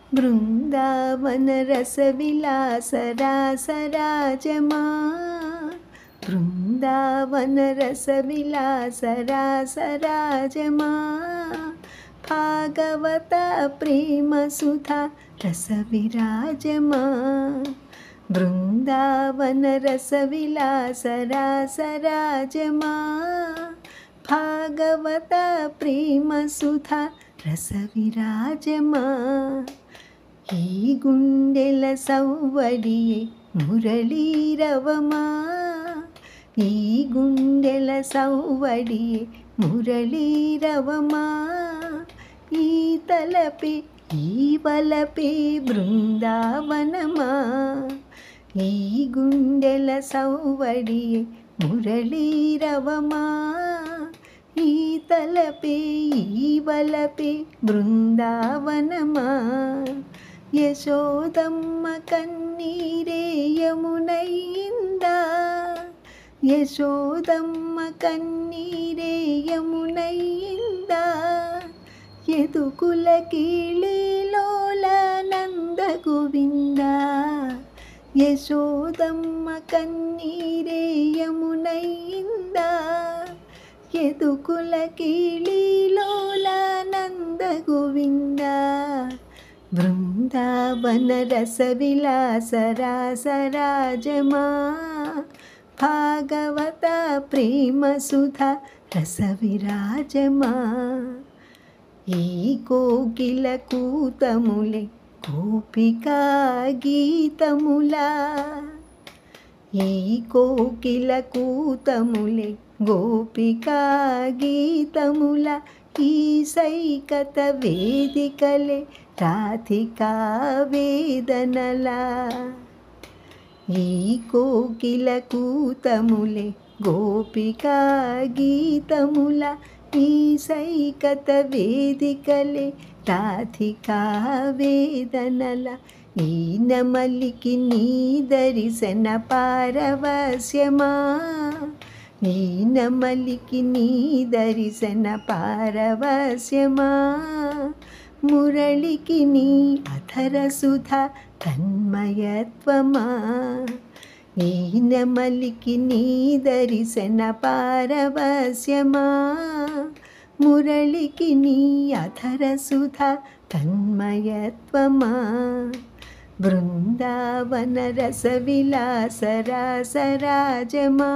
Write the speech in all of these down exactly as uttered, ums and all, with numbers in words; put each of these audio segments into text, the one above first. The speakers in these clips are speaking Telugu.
బృందావన రస విలాస రాస రాజమా బృందావన రస విలాస రాస రాజమా భాగవత ప్రేమ సుధా రస విరాజమా బృందావన రస విలాస రాస రాజమా భాగవత ప్రేమ సుధా రస విరాజమా ఈ గుండెల సవ్వడియే మురళీరవమా ఈ గుండెల సవ్వడియే మురళీరవమా ఈ తలపే ఈ వలపే బృందావనమా ఈ గుండెల సవ్వడియే మురళీరవమా ఈ తలపే ఈ వలపే బృందావనమా యశోదమ్మ కన్నీరే యమునైందా యశోదమ్మ కన్నీరే యమునైందా యదుకుల కీళిలోల నంద గోవిందా యశోదమ్మ కన్నీరే యమునైందా యదుకుల కీళిలోల నంద గోవిందా బృందావన రస విలాస రాస రాజమా భాగవత ప్రేమ సుధా రస విరాజమా ఈ కోకిల కూతములే గోపికా గీతములా ఈ కోకిల కూతములే గోపికా గీతముల ఈ సైకత వేదికలే రాధికా వేదనలా ఈ కోకిల కూతములే గోపికా గీతముల ఈ సైకత వేదికలే రాధికా వేదనల ఈ నమలికి నీ దర్శన పారవస్యమా ఈ నమలికి నీ దర్శన పారవస్యమా మురళికి నీ అధర సుధా తన్మయత్వమా ఈ నమలికి నీ దర్శన పారవస్యమా మురళికి నీ అధర సుధా తన్మయత్వమా బృందావన రస విలాస రాస రాజమా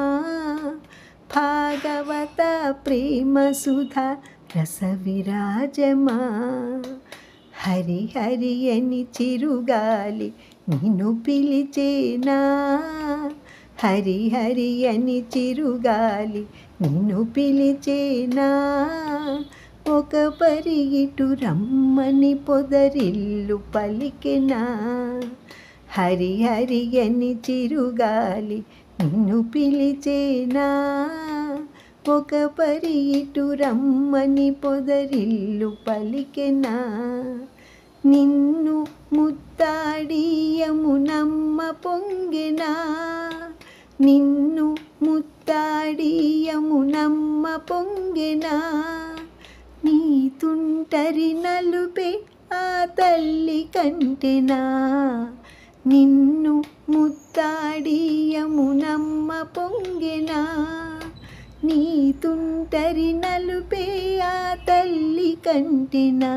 భాగవత ప్రేమ సుధా రస విరాజమా హరి హరి అని చిరుగాలి నిన్ను పిలిచేనా హరి హరి అని చిరుగాలి నిన్ను పిలిచేనా ఒక పరిగిటు రమ్మని పొదరిల్లు పలికెనా హరి హరి అని చిరుగాలి నిన్ను పిలిచేనా ఒక పరిగిటు రమ్మని పొదరిల్లు పలికెనా నిన్ను ముత్తాడి యమునమ్మ పొంగెనా నిన్ను ముత్తాడి యమునమ్మ పొంగెనా నీ తుంటరి నలుపే ఆ తల్లి కంటెనా నిన్ను ముత్తాడి యమునమ్మ పొంగెనా నీ తుంటరి నలుపే ఆ తల్లి కంటెనా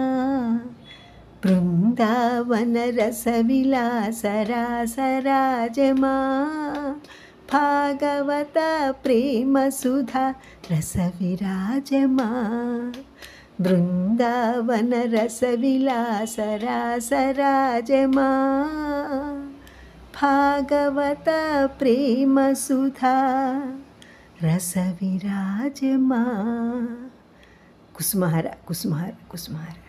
బృందావన రస విలాస రాస రాజమా భాగవత ప్రేమ సుధా రస విరాజమా బృందావన రస విలాస రాస రాజమా భాగవత ప్రేమ సుధా రస విరాజమా కుసుమహర కుసుమహర కుసుమహర